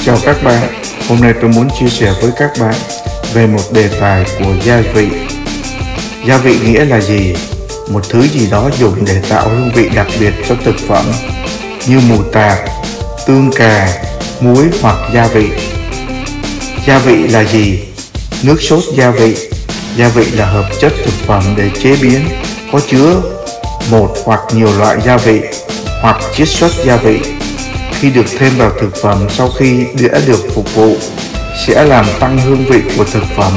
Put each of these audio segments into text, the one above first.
Chào các bạn, hôm nay tôi muốn chia sẻ với các bạn về một đề tài của gia vị. Gia vị nghĩa là gì? Một thứ gì đó dùng để tạo hương vị đặc biệt cho thực phẩm, như mù tạt, tương cà, muối hoặc gia vị. Gia vị là gì? Nước sốt gia vị. Gia vị là hợp chất thực phẩm để chế biến, có chứa một hoặc nhiều loại gia vị hoặc chiết xuất gia vị. Khi được thêm vào thực phẩm sau khi đã được phục vụ, sẽ làm tăng hương vị của thực phẩm.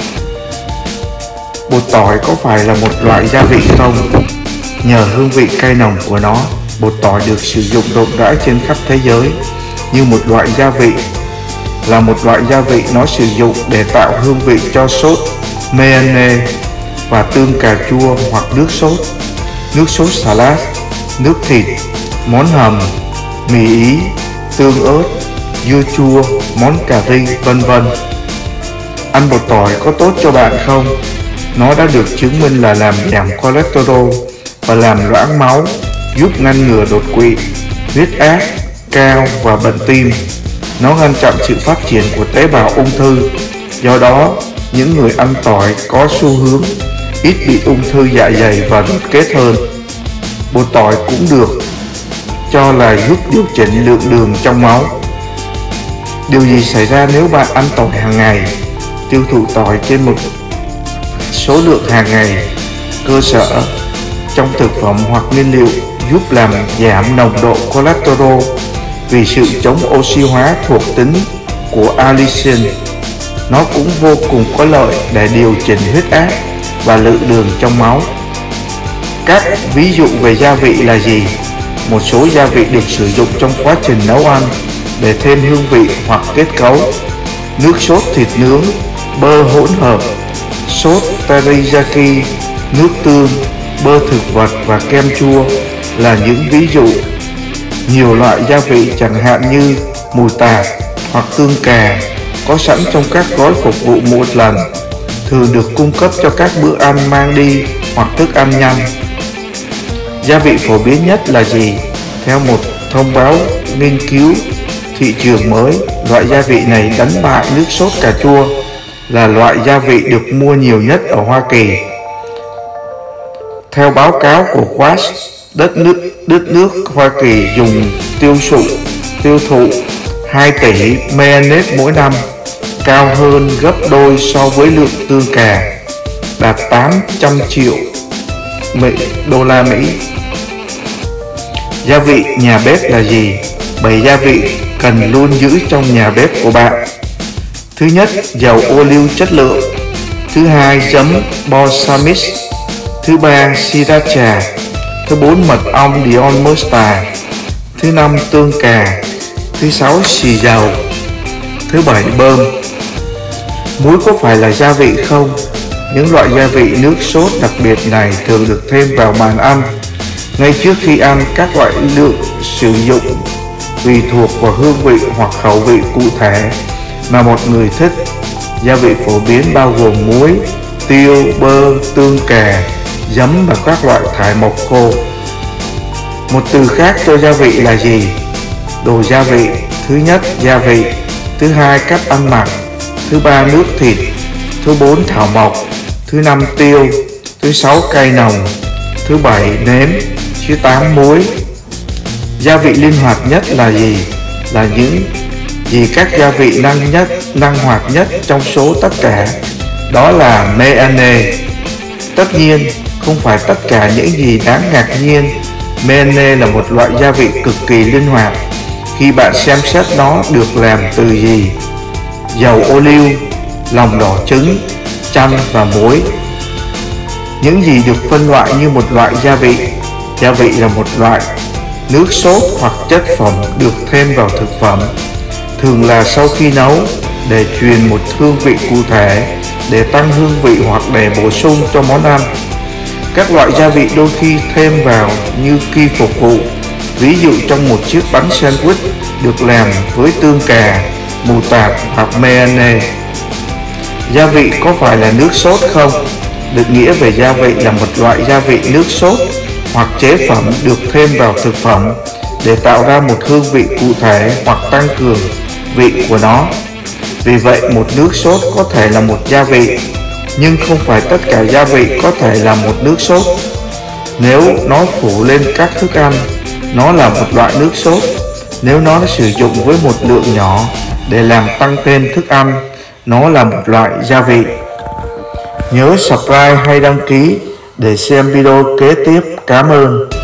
Bột tỏi có phải là một loại gia vị không? Nhờ hương vị cay nồng của nó, bột tỏi được sử dụng rộng rãi trên khắp thế giới như một loại gia vị. Là một loại gia vị nó sử dụng để tạo hương vị cho sốt, mayonnaise và tương cà chua hoặc nước sốt salad, nước thịt, món hầm, mì Ý, tương ớt, dưa chua, món cà ri, vân vân. Ăn bột tỏi có tốt cho bạn không? Nó đã được chứng minh là làm giảm cholesterol và làm loãng máu, giúp ngăn ngừa đột quỵ, huyết áp cao và bệnh tim. Nó ngăn chặn sự phát triển của tế bào ung thư. Do đó, những người ăn tỏi có xu hướng ít bị ung thư dạ dày và ruột kết hơn. Bột tỏi cũng được cho là giúp điều chỉnh lượng đường trong máu. Điều gì xảy ra nếu bạn ăn tỏi hàng ngày? Tiêu thụ tỏi trên một số lượng hàng ngày cơ sở trong thực phẩm hoặc nguyên liệu giúp làm giảm nồng độ cholesterol vì sự chống oxy hóa thuộc tính của allicin. Nó cũng vô cùng có lợi để điều chỉnh huyết áp và lượng đường trong máu. Các ví dụ về gia vị là gì? Một số gia vị được sử dụng trong quá trình nấu ăn để thêm hương vị hoặc kết cấu. Nước sốt thịt nướng, bơ hỗn hợp, sốt teriyaki, nước tương, bơ thực vật và kem chua là những ví dụ. Nhiều loại gia vị chẳng hạn như mù tạt hoặc tương cà có sẵn trong các gói phục vụ một lần, thường được cung cấp cho các bữa ăn mang đi hoặc thức ăn nhanh. Gia vị phổ biến nhất là gì? Theo một thông báo nghiên cứu thị trường mới, loại gia vị này đánh bại nước sốt cà chua là loại gia vị được mua nhiều nhất ở Hoa Kỳ. Theo báo cáo của Kraft, đất nước Hoa Kỳ dùng tiêu thụ 2 tỷ mayonnaise mỗi năm, cao hơn gấp đôi so với lượng tương cà, đạt 800 triệu đô la Mỹ. Gia vị nhà bếp là gì? 7 gia vị cần luôn giữ trong nhà bếp của bạn. Thứ nhất, dầu ô liu chất lượng. Thứ hai, giấm balsamic. Thứ ba, sriracha. Thứ 4, mật ong Dijon mustard. Thứ 5, tương cà. Thứ 6, xì dầu. Thứ 7, bơm. Muối có phải là gia vị không? Những loại gia vị nước sốt đặc biệt này thường được thêm vào bàn ăn ngay trước khi ăn. Các loại lượng sử dụng tùy thuộc vào hương vị hoặc khẩu vị cụ thể mà một người thích. Gia vị phổ biến bao gồm muối, tiêu, bơ, tương cà, giấm và các loại thải mộc khô. Một từ khác cho gia vị là gì? Đồ gia vị. Thứ nhất, gia vị. Thứ hai, cách ăn mặc. Thứ ba, nước thịt. Thứ 4, thảo mộc. Thứ 5, tiêu. Thứ 6, cay nồng. Thứ 7, nếm. Thứ 8, muối. Gia vị linh hoạt nhất là gì? Là những gì các gia vị năng hoạt nhất trong số tất cả. Đó là mayonnaise. Tất nhiên, không phải tất cả những gì đáng ngạc nhiên. Mayonnaise là một loại gia vị cực kỳ linh hoạt khi bạn xem xét nó được làm từ gì: dầu ô liu, lòng đỏ trứng, chanh và muối. Những gì được phân loại như một loại gia vị? Gia vị là một loại nước sốt hoặc chất phẩm được thêm vào thực phẩm, thường là sau khi nấu, để truyền một hương vị cụ thể, để tăng hương vị hoặc để bổ sung cho món ăn. Các loại gia vị đôi khi thêm vào như khi phục vụ, ví dụ trong một chiếc bánh sandwich được làm với tương cà, mù tạt hoặc mayonnaise. Gia vị có phải là nước sốt không? Định nghĩa về gia vị là một loại gia vị nước sốt hoặc chế phẩm được thêm vào thực phẩm để tạo ra một hương vị cụ thể hoặc tăng cường vị của nó. Vì vậy một nước sốt có thể là một gia vị, nhưng không phải tất cả gia vị có thể là một nước sốt. Nếu nó phủ lên các thức ăn, nó là một loại nước sốt. Nếu nó sử dụng với một lượng nhỏ để làm tăng thêm thức ăn, nó là một loại gia vị. Nhớ subscribe hay đăng ký để xem video kế tiếp. Cảm ơn.